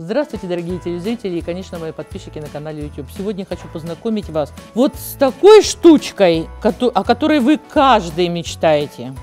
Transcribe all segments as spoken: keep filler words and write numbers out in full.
Здравствуйте, дорогие телезрители и, конечно, мои подписчики на канале YouTube. Сегодня хочу познакомить вас вот с такой штучкой, о которой вы каждый мечтаете.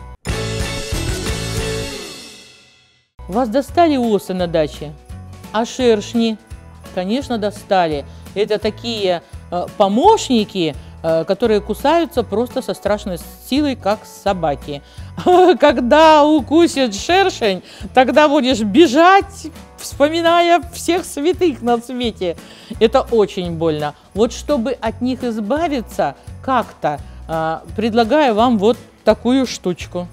Вас достали осы на даче? А шершни? Конечно, достали. Это такие э, помощники, э, которые кусаются просто со страшной силой, как собаки. Когда укусит шершень, тогда будешь бежать, вспоминая всех святых на свете. Это очень больно. Вот чтобы от них избавиться как-то, э, предлагаю вам вот такую штучку.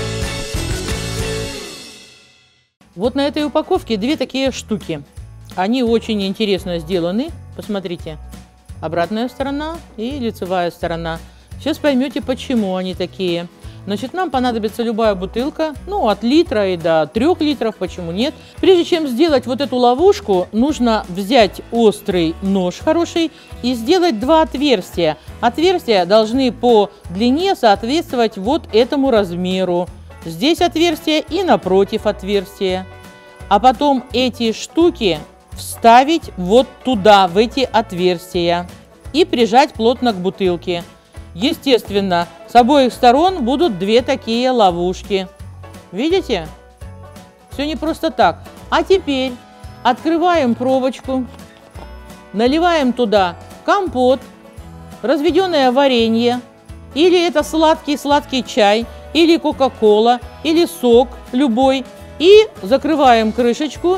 Вот на этой упаковке две такие штуки. Они очень интересно сделаны. Посмотрите, обратная сторона и лицевая сторона. Сейчас поймете, почему они такие. Значит, нам понадобится любая бутылка, ну, от литра и до трех литров, почему нет. Прежде чем сделать вот эту ловушку, нужно взять острый нож хороший и сделать два отверстия. Отверстия должны по длине соответствовать вот этому размеру. Здесь отверстие и напротив отверстия. А потом эти штуки вставить вот туда, в эти отверстия, и прижать плотно к бутылке. Естественно, с обоих сторон будут две такие ловушки. Видите? Все не просто так. А теперь открываем пробочку, наливаем туда компот, разведенное варенье, или это сладкий-сладкий чай, или кока-кола, или сок любой, и закрываем крышечку.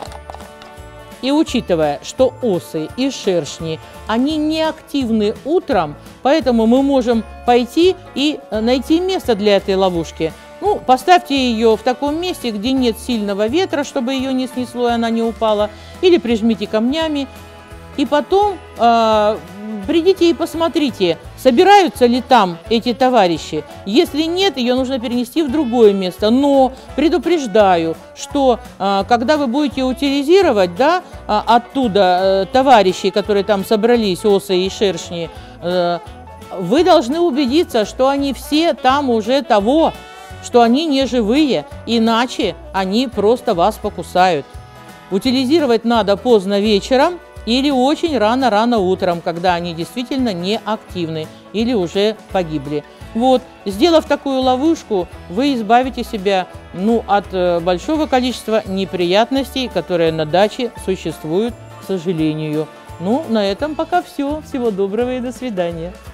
И учитывая, что осы и шершни, они не активны утром, поэтому мы можем пойти и найти место для этой ловушки. Ну, поставьте ее в таком месте, где нет сильного ветра, чтобы ее не снесло и она не упала, или прижмите камнями. И потом э, придите и посмотрите, собираются ли там эти товарищи. Если нет, ее нужно перенести в другое место. Но предупреждаю, что э, когда вы будете утилизировать, да, э, оттуда э, товарищей, которые там собрались, осы и шершни, э, вы должны убедиться, что они все там уже того, что они не живые, иначе они просто вас покусают. Утилизировать надо поздно вечером или очень рано-рано утром, когда они действительно не активны или уже погибли. Вот, сделав такую ловушку, вы избавите себя, ну, от э, большого количества неприятностей, которые на даче существуют, к сожалению. Ну, на этом пока все. Всего доброго и до свидания.